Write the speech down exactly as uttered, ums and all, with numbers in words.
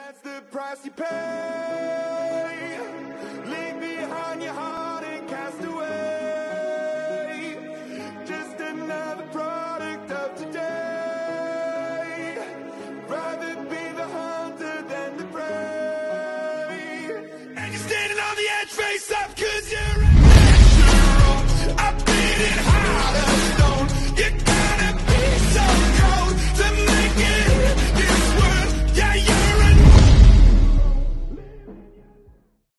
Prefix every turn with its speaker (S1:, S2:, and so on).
S1: That's the price you pay. Leave behind your heart and cast away. Just another product of today. Rather be the hunter than the prey. And you're standing on the edge, face up, cause you're